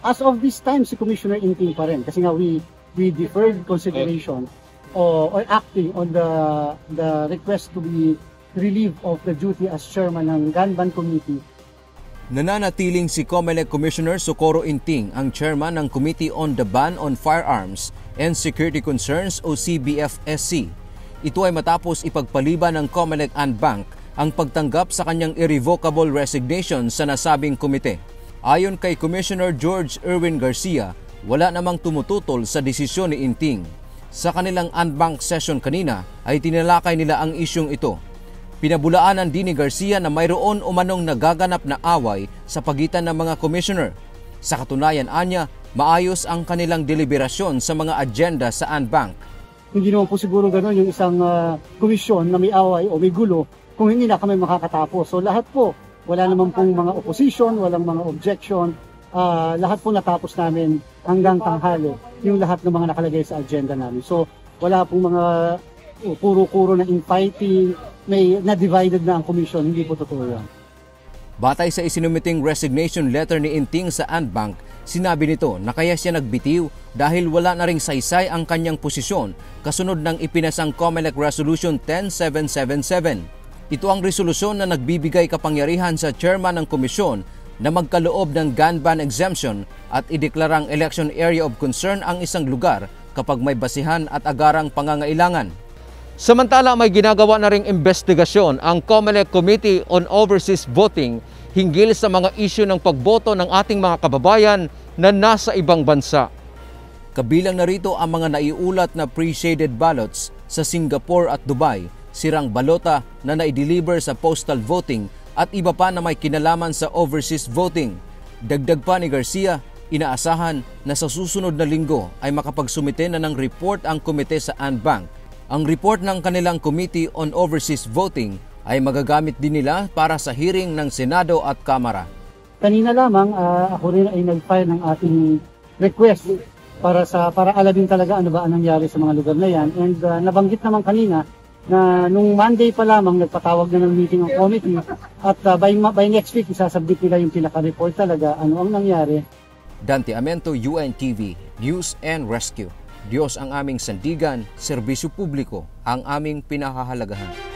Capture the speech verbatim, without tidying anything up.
as of this time, si Commissioner Inting pa rin. Kasi nga, we, we deferred consideration or, or acting on the, the request to be relieved of the duty as chairman ng Gun Ban Committee. Nananatiling si Comelec Commissioner Socorro Inting ang chairman ng Committee on the Ban on Firearms and Security Concerns o C B F S C. Ito ay matapos ipagpaliban ng Comelec and Bank ang pagtanggap sa kanyang irrevocable resignation sa nasabing komite. Ayon kay Commissioner George Erwin Garcia, wala namang tumututol sa desisyon ni Inting. Sa kanilang unbank session kanina ay tinalakay nila ang isyong ito. Pinabulaanan din ni Garcia na mayroon umanong nagaganap na away sa pagitan ng mga commissioner. Sa katunayan anya, maayos ang kanilang deliberasyon sa mga agenda sa unbank. Hindi naman po siguro gano'n yung isang uh, komisyon na may away o may gulo kung hindi na kami makakatapos. So lahat po, wala naman pong mga opposition, walang mga objection, uh, lahat po natapos namin hanggang tanghali yung lahat ng mga nakalagay sa agenda namin. So wala pong mga uh, puro-puro na infighting, may na-divided na ang komisyon, hindi po totoo yan. Batay sa isinumiting resignation letter ni Inting sa unbank, sinabi nito na kaya siya nagbitiw dahil wala na ring saysay ang kanyang posisyon kasunod ng ipinasang Comelec Resolution ten seven seven seven. Ito ang resolusyon na nagbibigay kapangyarihan sa chairman ng komisyon na magkaloob ng gun ban exemption at ideklarang election area of concern ang isang lugar kapag may basihan at agarang pangangailangan. Samantala may ginagawa na ring investigasyon ang Comelec Committee on Overseas Voting hinggil sa mga isyu ng pagboto ng ating mga kababayan na nasa ibang bansa. Kabilang na rito ang mga naiulat na pre-shaded ballots sa Singapore at Dubai, sirang balota na naideliver sa postal voting at iba pa na may kinalaman sa overseas voting. Dagdag pa ni Garcia, inaasahan na sa susunod na linggo ay makapagsumite na ng report ang komite sa unbank. Ang report ng kanilang Committee on Overseas Voting ay magagamit din nila para sa hearing ng Senado at Kamara. Kanina lamang uh, ako rin ay nag-file ng ating request para sa para alamin talaga ano ba ang nangyari sa mga lugar na yan. And uh, nabanggit naman kanina na nung Monday pa lamang nagpatawag na ng meeting ang committee at uh, by, by next week isasabit nila yung pinaka-report talaga ano ang nangyari. Dante Amento, U N T V, News and Rescue. Diyos ang aming sandigan, serbisyo publiko ang aming pinahahalagahan.